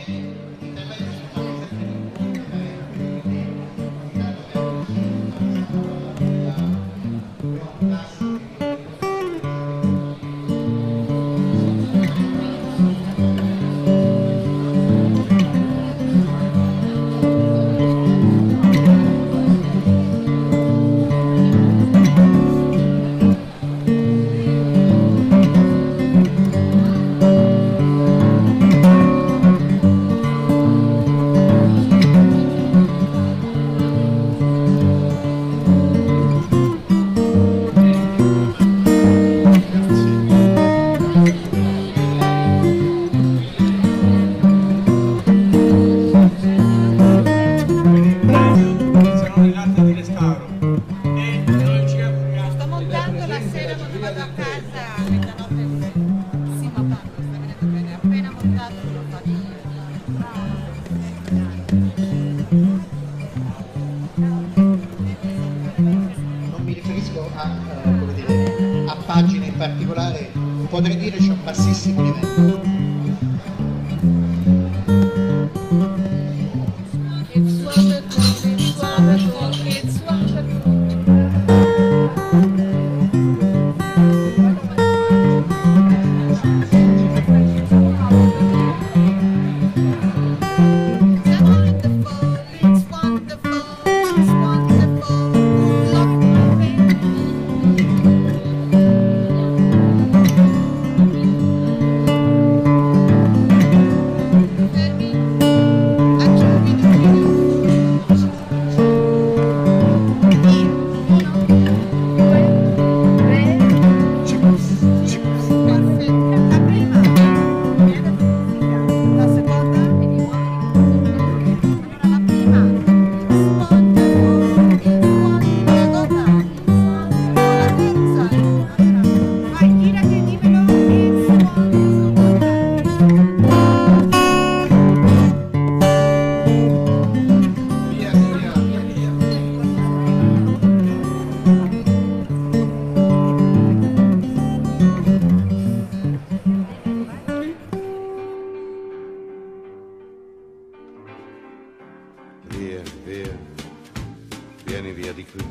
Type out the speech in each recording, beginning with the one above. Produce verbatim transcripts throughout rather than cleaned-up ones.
Potrei dire c'è un bassissimo livello. It's wonderful, it's wonderful, it's wonderful. Via, via, vieni via di qui.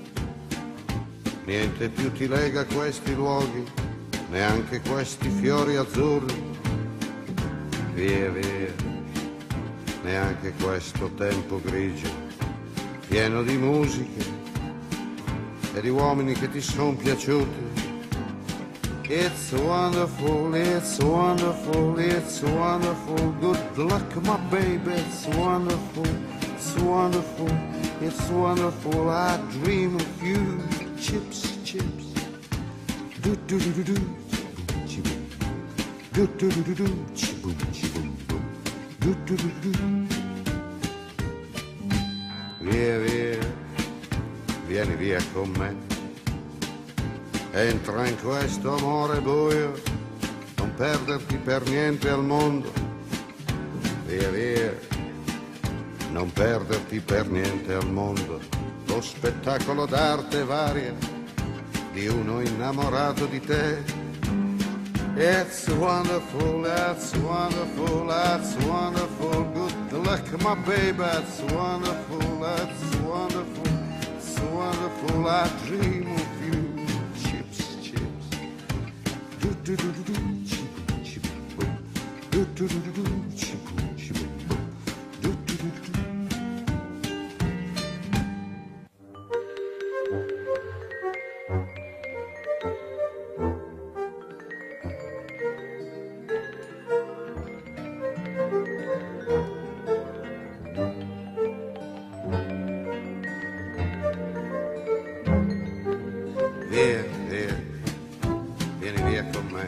Niente più ti lega a questi luoghi, neanche questi fiori azzurri. Via, via, neanche questo tempo grigio, pieno di musiche e di uomini che ti sono piaciuti. It's wonderful, it's wonderful, it's wonderful. Good luck, my baby, it's wonderful, it's wonderful, it's wonderful. I dream of you. Chips, chips. Do do do do do. Chiboom. Do do do do do. Chiboom, chiboom, boom. Do do do do. Via, via, vieni via con me. Entra in questo amore buio, non perderti per niente al mondo. Via, via, non perderti per niente al mondo. Lo spettacolo d'arte varia di uno innamorato di te. It's wonderful, it's wonderful, it's wonderful. Good luck, my baby, it's wonderful, it's wonderful, it's wonderful. I dream of you. Do do do do, chip chip boom. Do do do do do, chip chip boom. Do do do do. Via, via, vieni via con me.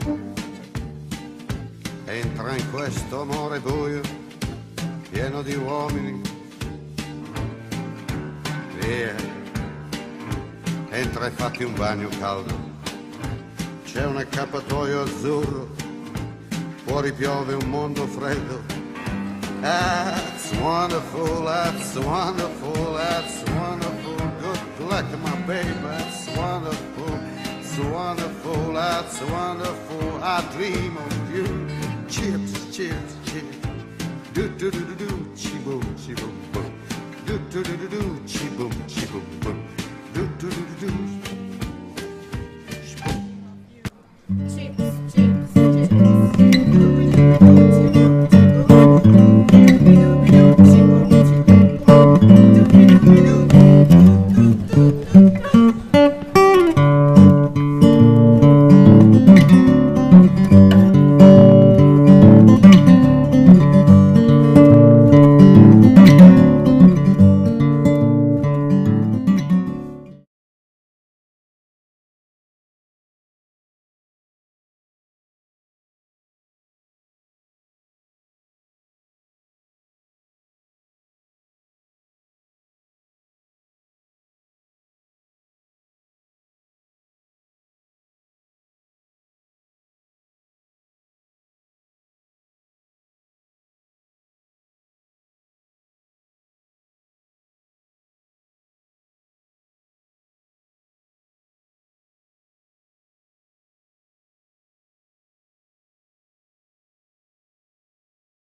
Entra in questo amore buio, pieno di uomini. Via, entra e fatti un bagno caldo. C'è un accappatoio azzurro, fuori piove un mondo freddo. That's wonderful, that's wonderful, that's wonderful. Good luck, my baby, that's wonderful, it's wonderful, that's wonderful. I dream of you. Chips, chips, chips. do do do do do, chi boom, chi boom boom, do do do do do, chi boom.